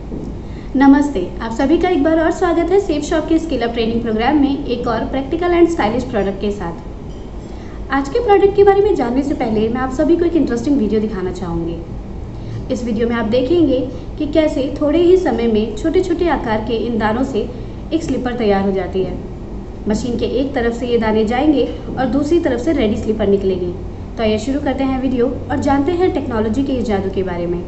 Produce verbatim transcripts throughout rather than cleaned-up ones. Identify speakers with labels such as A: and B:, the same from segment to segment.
A: नमस्ते, आप सभी का एक बार और स्वागत है सेफ शॉप के स्किल अप ट्रेनिंग प्रोग्राम में एक और प्रैक्टिकल एंड स्टाइलिश प्रोडक्ट के साथ। आज के प्रोडक्ट के बारे में जानने से पहले मैं आप सभी को एक इंटरेस्टिंग वीडियो दिखाना चाहूँगी। इस वीडियो में आप देखेंगे कि कैसे थोड़े ही समय में छोटे छोटे आकार के इन दानों से एक स्लीपर तैयार हो जाती है। मशीन के एक तरफ से ये दाने जाएंगे और दूसरी तरफ से रेडी स्लीपर निकलेगी। तो आइए शुरू करते हैं वीडियो और जानते हैं टेक्नोलॉजी के इस जादू के बारे में।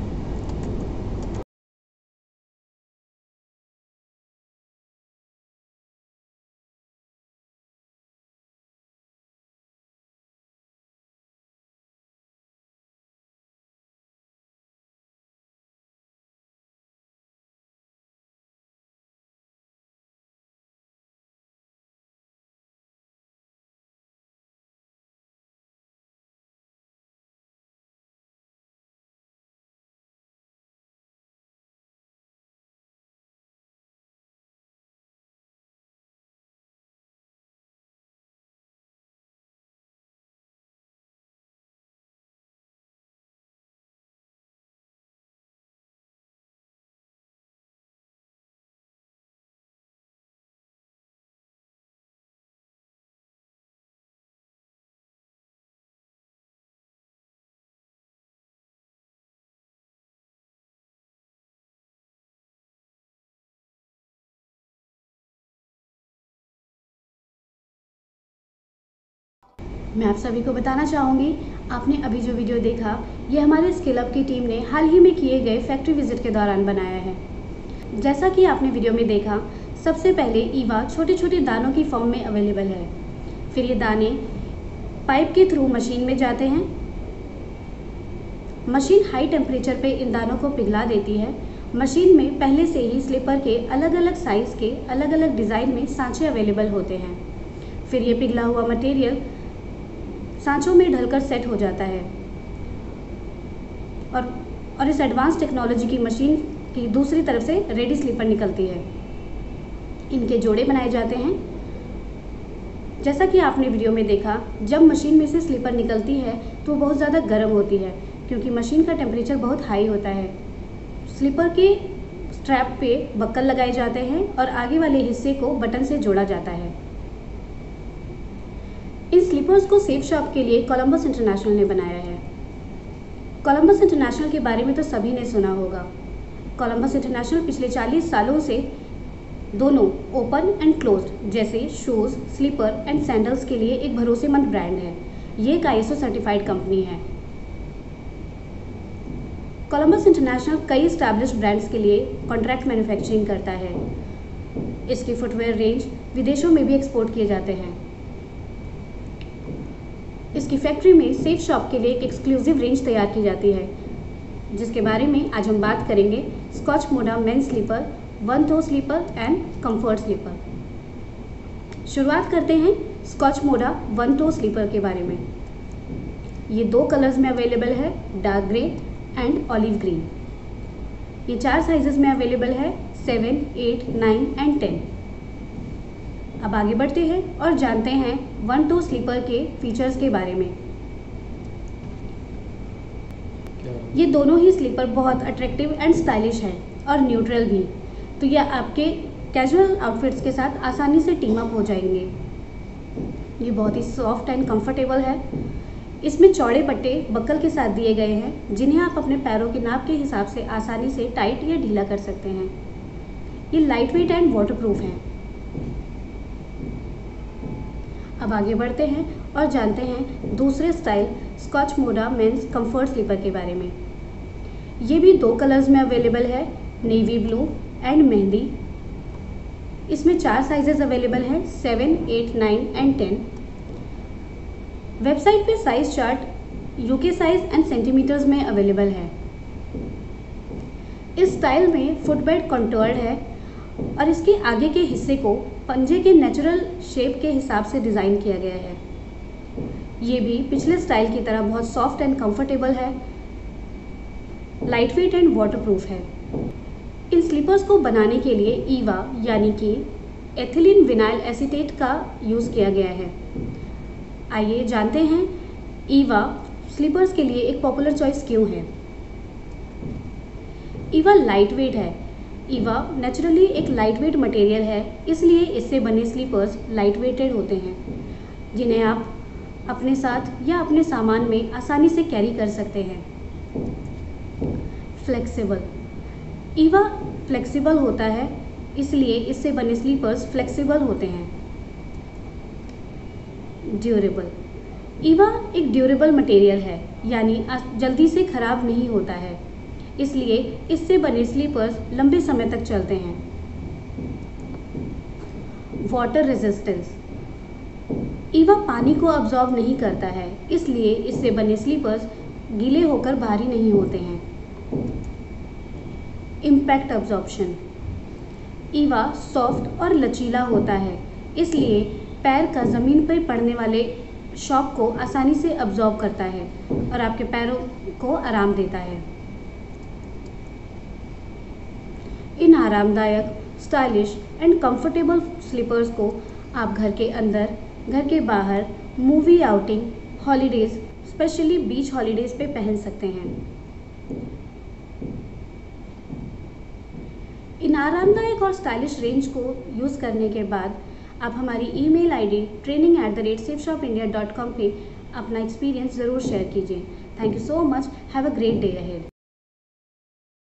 A: मैं आप सभी को बताना चाहूँगी, आपने अभी जो वीडियो देखा ये हमारे स्किल अप की टीम ने हाल ही में किए गए फैक्ट्री विजिट के दौरान बनाया है। जैसा कि आपने वीडियो में देखा, सबसे पहले ईवा छोटे छोटे दानों की फॉर्म में अवेलेबल है। फिर ये दाने पाइप के थ्रू मशीन में जाते हैं। मशीन हाई टेम्परेचर पे इन दानों को पिघला देती है। मशीन में पहले से ही स्लीपर के अलग अलग साइज़ के अलग अलग डिज़ाइन में सांचे अवेलेबल होते हैं। फिर ये पिघला हुआ मटेरियल सांचों में ढलकर सेट हो जाता है और और इस एडवांस टेक्नोलॉजी की मशीन की दूसरी तरफ से रेडी स्लीपर निकलती है। इनके जोड़े बनाए जाते हैं। जैसा कि आपने वीडियो में देखा, जब मशीन में से स्लीपर निकलती है तो वो बहुत ज़्यादा गर्म होती है क्योंकि मशीन का टेम्परेचर बहुत हाई होता है। स्लीपर के स्ट्रैप पे बक्कल लगाए जाते हैं और आगे वाले हिस्से को बटन से जोड़ा जाता है। इन स्लीपर्स को सेफ शॉप के लिए कोलंबस इंटरनेशनल ने बनाया है। कोलंबस इंटरनेशनल के बारे में तो सभी ने सुना होगा। कोलंबस इंटरनेशनल पिछले चालीस सालों से दोनों ओपन एंड क्लोज्ड जैसे शूज़, स्लीपर एंड सैंडल्स के लिए एक भरोसेमंद ब्रांड है। ये एक I S O certified company है। कोलंबस इंटरनेशनल कई एस्टैब्लिश्ड ब्रांड्स के लिए कॉन्ट्रैक्ट मैन्युफैक्चरिंग करता है। इसकी फुटवेयर रेंज विदेशों में भी एक्सपोर्ट किए जाते हैं। इसकी फैक्ट्री में सेफ शॉप के लिए एक एक्सक्लूसिव रेंज तैयार की जाती है, जिसके बारे में आज हम बात करेंगे। Scotch Moda men slipper, one toe slipper and comfort slipper. शुरुआत करते हैं स्कॉच मोडा वन टो स्लीपर के बारे में। ये दो कलर्स में अवेलेबल है, dark grey and olive green. ये चार साइजेस में अवेलेबल है, seven, eight, nine and ten. अब आगे बढ़ते हैं और जानते हैं वन टो स्लीपर के फीचर्स के बारे में। ये दोनों ही स्लीपर बहुत अट्रैक्टिव एंड स्टाइलिश है और न्यूट्रल भी, तो यह आपके कैजुअल आउटफिट्स के साथ आसानी से टीम अप हो जाएंगे। ये बहुत ही सॉफ्ट एंड कंफर्टेबल है। इसमें चौड़े पट्टे बक्कल के साथ दिए गए हैं, जिन्हें आप अपने पैरों के नाप के हिसाब से आसानी से टाइट या ढीला कर सकते हैं। ये लाइट वेट एंड वाटरप्रूफ हैं। अब आगे बढ़ते हैं और जानते हैं दूसरे style Scotch Moda men's comfort slipper के बारे में। ये भी दो कलर्स में अवेलेबल है, नेवी ब्लू एंड मेहंदी। इसमें चार साइजेस अवेलेबल हैं, seven, eight, nine and ten. Website पे size chart UK size and centimetres में अवेलेबल है। इस स्टाइल में फुटबेड कॉन्टोर्ड है और इसके आगे के हिस्से को पंजे के नेचुरल शेप के हिसाब से डिज़ाइन किया गया है। ये भी पिछले स्टाइल की तरह बहुत सॉफ्ट एंड कंफर्टेबल है, लाइट वेट एंड वाटरप्रूफ है। इन स्लीपर्स को बनाने के लिए ईवा यानी कि एथिलीन विनाइल एसीटेट का यूज़ किया गया है। आइए जानते हैं ईवा स्लीपर्स के लिए एक पॉपुलर चॉइस क्यों है। ईवा लाइट वेट है। ईवा नेचुरली एक लाइट वेट मटेरियल है, इसलिए इससे बने स्लीपर्स लाइट वेटेड होते हैं, जिन्हें आप अपने साथ या अपने सामान में आसानी से कैरी कर सकते हैं। फ्लेक्सिबल, ईवा फ्लेक्सिबल होता है, इसलिए इससे बने स्लीपर्स फ्लेक्सिबल होते हैं। ड्यूरेबल, ईवा एक ड्यूरेबल मटेरियल है, यानी जल्दी से खराब नहीं होता है, इसलिए इससे बने स्लीपर्स लंबे समय तक चलते हैं। वाटर रेजिस्टेंस, ईवा पानी को अब्जॉर्ब नहीं करता है, इसलिए इससे बने स्लीपर्स गीले होकर भारी नहीं होते हैं। इम्पैक्ट अब्जॉर्प्शन, ईवा सॉफ्ट और लचीला होता है, इसलिए पैर का ज़मीन पर पड़ने वाले शॉक को आसानी से अब्जॉर्ब करता है और आपके पैरों को आराम देता है। इन आरामदायक, स्टाइलिश एंड कंफर्टेबल स्लीपर्स को आप घर के अंदर, घर के बाहर, movie outing, holidays, specially beach holidays पे पहन सकते हैं। इन आरामदायक और स्टाइलिश रेंज को यूज़ करने के बाद आप हमारी email ID training at the rate Safe Shop India dot com पे अपना एक्सपीरियंस ज़रूर शेयर कीजिए। Thank you so much. Have a great day ahead.